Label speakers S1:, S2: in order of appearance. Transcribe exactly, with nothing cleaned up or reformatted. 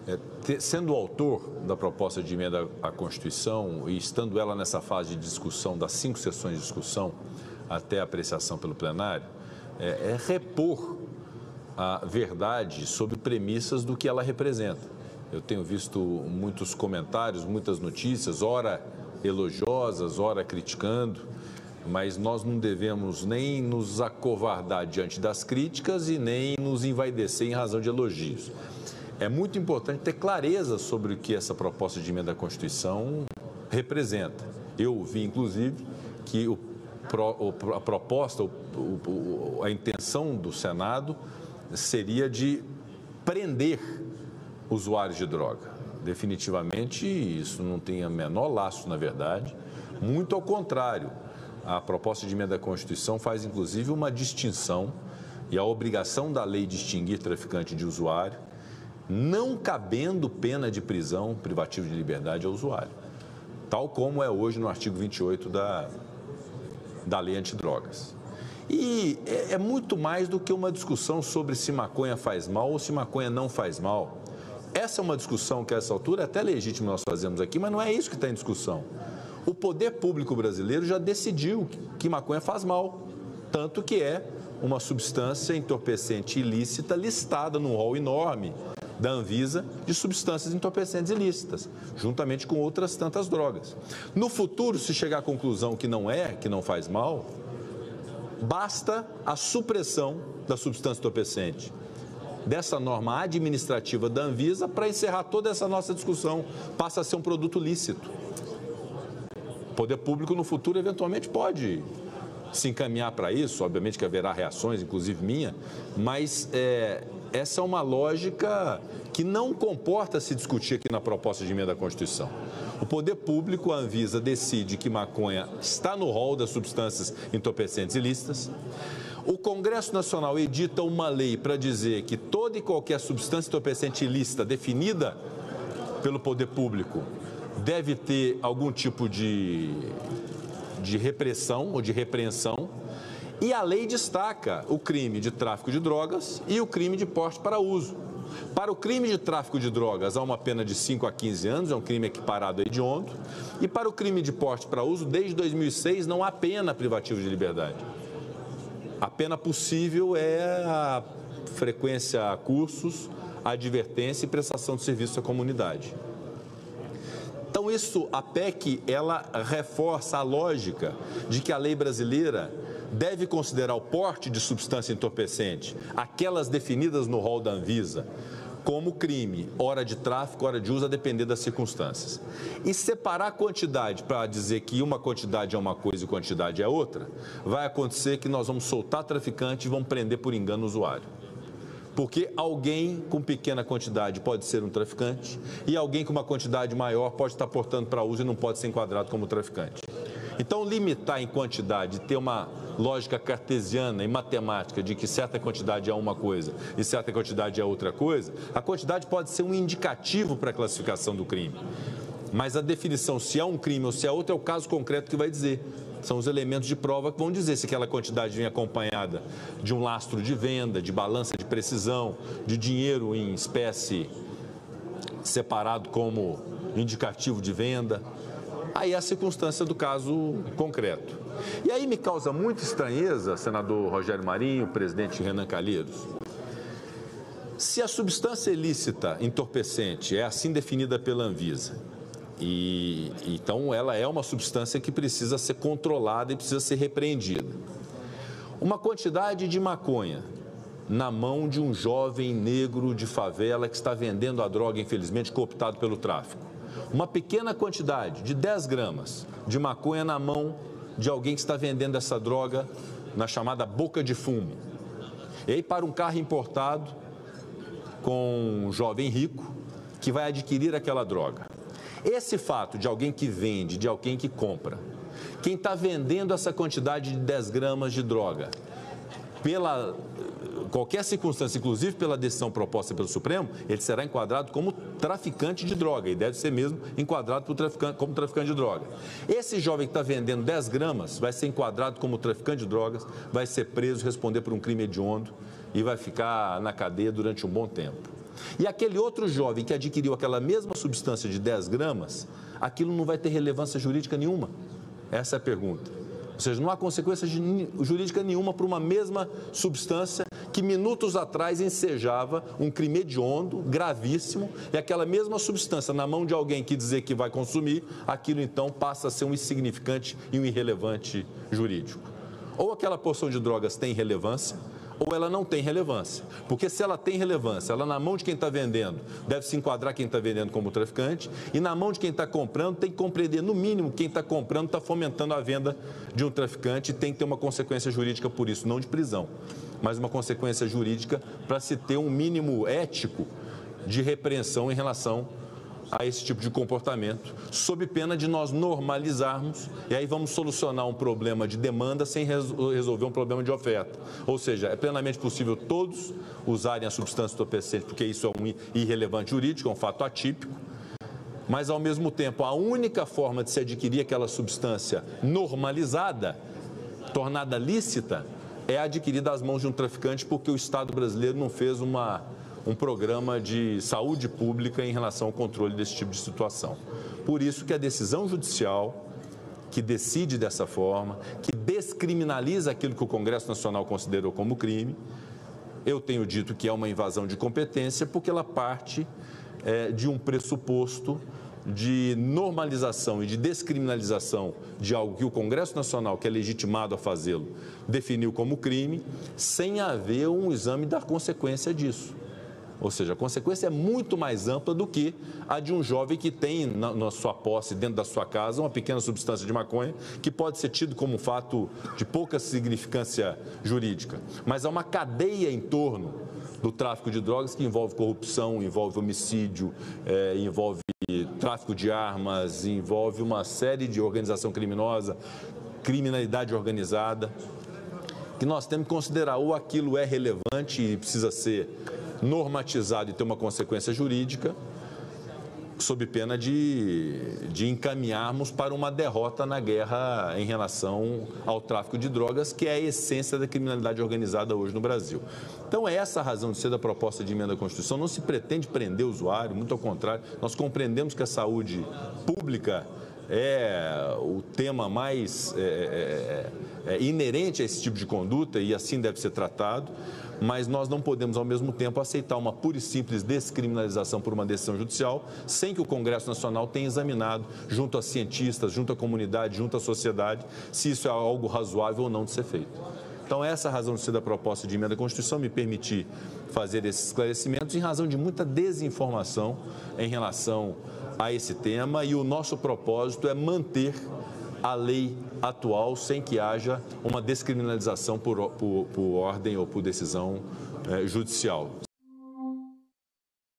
S1: É, te, sendo o autor da proposta de emenda à Constituição e estando ela nessa fase de discussão, das cinco sessões de discussão até a apreciação pelo plenário, é, é repor a verdade sobre premissas do que ela representa. Eu tenho visto muitos comentários, muitas notícias, ora elogiosas, ora criticando, mas nós não devemos nem nos acovardar diante das críticas e nem nos envaidecer em razão de elogios. É muito importante ter clareza sobre o que essa proposta de emenda à Constituição representa. Eu vi, inclusive, que o, a proposta, o, a intenção do Senado seria de prender usuários de droga. Definitivamente, isso não tem o menor laço, na verdade. Muito ao contrário, a proposta de emenda à Constituição faz, inclusive, uma distinção e a obrigação da lei distinguir traficante de usuário, não cabendo pena de prisão privativa de liberdade ao usuário, tal como é hoje no artigo vinte e oito da, da lei antidrogas. E é, é muito mais do que uma discussão sobre se maconha faz mal ou se maconha não faz mal. Essa é uma discussão que, a essa altura, é até legítima nós fazemos aqui, mas não é isso que está em discussão. O poder público brasileiro já decidiu que maconha faz mal, tanto que é uma substância entorpecente ilícita listada num rol enorme da Anvisa de substâncias entorpecentes ilícitas, juntamente com outras tantas drogas. No futuro, se chegar à conclusão que não é, que não faz mal, basta a supressão da substância entorpecente dessa norma administrativa da Anvisa para encerrar toda essa nossa discussão. Passa a ser um produto lícito. O poder público, no futuro, eventualmente pode se encaminhar para isso, obviamente que haverá reações, inclusive minha, mas é, essa é uma lógica que não comporta se discutir aqui na proposta de emenda à Constituição. O poder público, a Anvisa, decide que maconha está no rol das substâncias entorpecentes ilícitas. O Congresso Nacional edita uma lei para dizer que toda e qualquer substância entorpecente ilícita definida pelo poder público deve ter algum tipo de, de repressão ou de repreensão. E a lei destaca o crime de tráfico de drogas e o crime de porte para uso. Para o crime de tráfico de drogas, há uma pena de cinco a quinze anos, é um crime equiparado a hediondo. E para o crime de porte para uso, desde dois mil e seis, não há pena privativa de liberdade. A pena possível é a frequência a cursos, a advertência e prestação de serviço à comunidade. Então, isso, a P E C, ela reforça a lógica de que a lei brasileira deve considerar o porte de substância entorpecente, aquelas definidas no rol da Anvisa, como crime, hora de tráfico, hora de uso, a depender das circunstâncias. E separar a quantidade para dizer que uma quantidade é uma coisa e quantidade é outra, vai acontecer que nós vamos soltar traficante e vamos prender por engano o usuário. Porque alguém com pequena quantidade pode ser um traficante e alguém com uma quantidade maior pode estar portando para uso e não pode ser enquadrado como traficante. Então, limitar em quantidade, ter uma lógica cartesiana e matemática de que certa quantidade é uma coisa e certa quantidade é outra coisa, a quantidade pode ser um indicativo para a classificação do crime. Mas a definição se é um crime ou se é outro é o caso concreto que vai dizer. São os elementos de prova que vão dizer se aquela quantidade vem acompanhada de um lastro de venda, de balança de precisão, de dinheiro em espécie separado como indicativo de venda. Aí é a circunstância do caso concreto. E aí me causa muita estranheza, senador Rogério Marinho, presidente Renan Calheiros, se a substância ilícita entorpecente é assim definida pela Anvisa, e então ela é uma substância que precisa ser controlada e precisa ser repreendida. Uma quantidade de maconha na mão de um jovem negro de favela que está vendendo a droga, infelizmente, cooptado pelo tráfico. Uma pequena quantidade de dez gramas de maconha na mão de alguém que está vendendo essa droga na chamada boca de fumo. E aí para um carro importado com um jovem rico que vai adquirir aquela droga. Esse fato de alguém que vende, de alguém que compra, quem está vendendo essa quantidade de dez gramas de droga, pela qualquer circunstância, inclusive pela decisão proposta pelo Supremo, ele será enquadrado como traficante de droga e deve ser mesmo enquadrado por traficante, como traficante de droga. Esse jovem que está vendendo dez gramas vai ser enquadrado como traficante de drogas, vai ser preso, responder por um crime hediondo e vai ficar na cadeia durante um bom tempo. E aquele outro jovem que adquiriu aquela mesma substância de dez gramas, aquilo não vai ter relevância jurídica nenhuma? Essa é a pergunta. Ou seja, não há consequência jurídica nenhuma para uma mesma substância que minutos atrás ensejava um crime hediondo, gravíssimo, e aquela mesma substância na mão de alguém que dizer que vai consumir, aquilo então passa a ser um insignificante e um irrelevante jurídico. Ou aquela porção de drogas tem relevância, ou ela não tem relevância. Porque se ela tem relevância, ela na mão de quem está vendendo, deve se enquadrar quem está vendendo como traficante, e na mão de quem está comprando, tem que compreender, no mínimo, quem está comprando está fomentando a venda de um traficante e tem que ter uma consequência jurídica por isso, não de prisão, mas uma consequência jurídica para se ter um mínimo ético de repreensão em relação a esse tipo de comportamento, sob pena de nós normalizarmos, e aí vamos solucionar um problema de demanda sem resolver um problema de oferta. Ou seja, é plenamente possível todos usarem a substância entorpecente, porque isso é um irrelevante jurídico, é um fato atípico, mas ao mesmo tempo a única forma de se adquirir aquela substância normalizada, tornada lícita, é adquirida às mãos de um traficante, porque o Estado brasileiro não fez uma... um programa de saúde pública em relação ao controle desse tipo de situação. Por isso que a decisão judicial, que decide dessa forma, que descriminaliza aquilo que o Congresso Nacional considerou como crime, eu tenho dito que é uma invasão de competência, porque ela parte é, de um pressuposto de normalização e de descriminalização de algo que o Congresso Nacional, que é legitimado a fazê-lo, definiu como crime, sem haver um exame da consequência disso. Ou seja, a consequência é muito mais ampla do que a de um jovem que tem na, na sua posse, dentro da sua casa, uma pequena substância de maconha, que pode ser tido como um fato de pouca significância jurídica. Mas há uma cadeia em torno do tráfico de drogas que envolve corrupção, envolve homicídio, é, envolve tráfico de armas, envolve uma série de organização criminosa, criminalidade organizada, que nós temos que considerar ou aquilo é relevante e precisa ser normatizado e ter uma consequência jurídica, sob pena de, de encaminharmos para uma derrota na guerra em relação ao tráfico de drogas, que é a essência da criminalidade organizada hoje no Brasil. Então, é essa a razão de ser da proposta de emenda à Constituição. Não se pretende prender o usuário, muito ao contrário, nós compreendemos que a saúde pública é o tema mais é, é, é, inerente a esse tipo de conduta e assim deve ser tratado, mas nós não podemos, ao mesmo tempo, aceitar uma pura e simples descriminalização por uma decisão judicial sem que o Congresso Nacional tenha examinado, junto a cientistas, junto à comunidade, junto à sociedade, se isso é algo razoável ou não de ser feito. Então, essa é a razão de ser da proposta de emenda à Constituição, me permitir fazer esses esclarecimentos em razão de muita desinformação em relação a esse tema, e o nosso propósito é manter a lei atual sem que haja uma descriminalização por, por, por ordem ou por decisão eh, judicial.